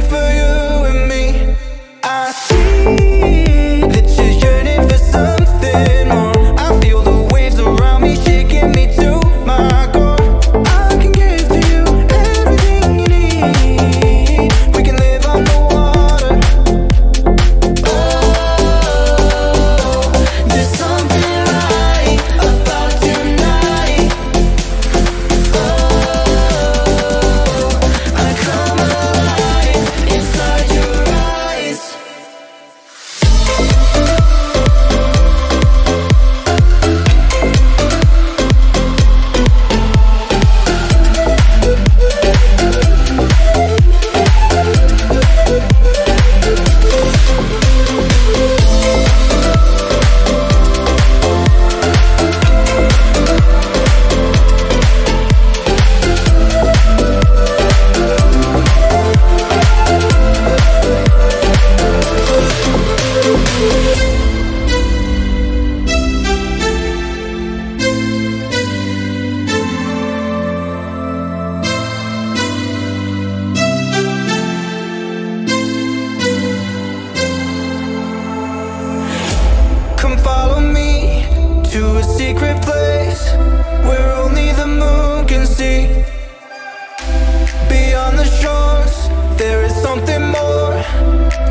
for you and me. I see that you're yearning for something more. I feel the waves around me shaking me to my core. I can give to you everything you need. We can live on the water. Oh, there's something right about tonight. Oh, I come alive inside your eyes. Come follow me to a secret place where only the moon can see. Beyond the shores, there is something more.